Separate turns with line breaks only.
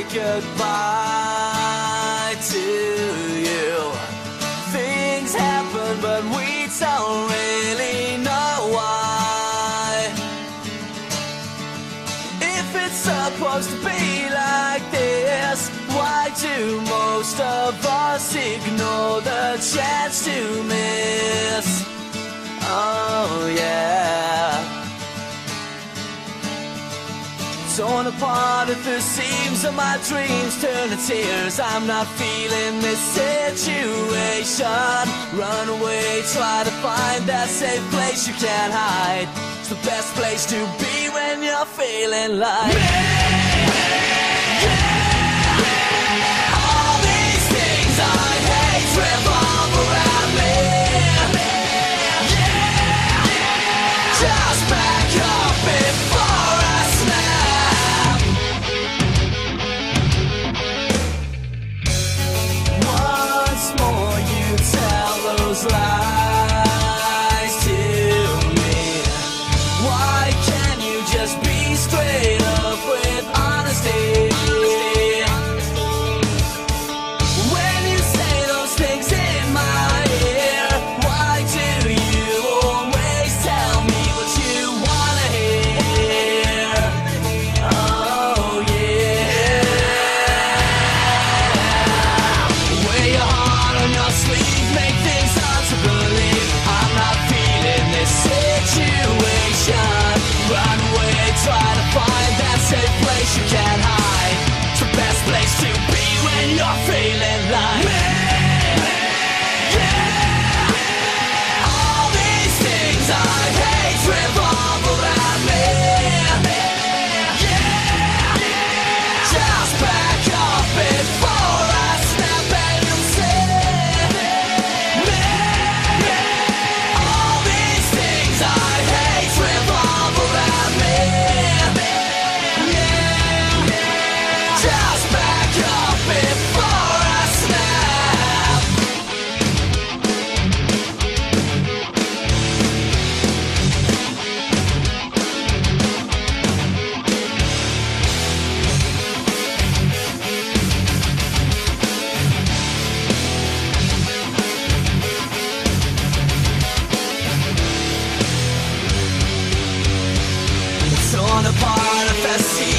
goodbye to you. Things happen, but we don't really know why. If it's supposed to be like this, why do most of us ignore the chance to miss? Oh yeah. Torn apart at the seams of my dreams, turn to tears. I'm not feeling this situation. Run away, try to find that safe place you can't hide. It's the best place to be when you're feeling like yeah. All these things I hate revolve around me. Yeah. Just back up before I snap. Once more you tell those lies to me. Why can't you just be straight up with honesty? When you say those things in my ear, why do you always tell me what you wanna hear? Oh yeah. Wear your heart on your sleeve, make things hard to believe. I'm not feeling this situation. Run away, try to find that safe place you can't hide. It's the best place to be when you're feeling like yeah. All these things I hate revolve around me. Yeah. Just back up before I snap and say all these things I hate revolve around me. Yeah. Just back up before I snap. Torn apart at the seams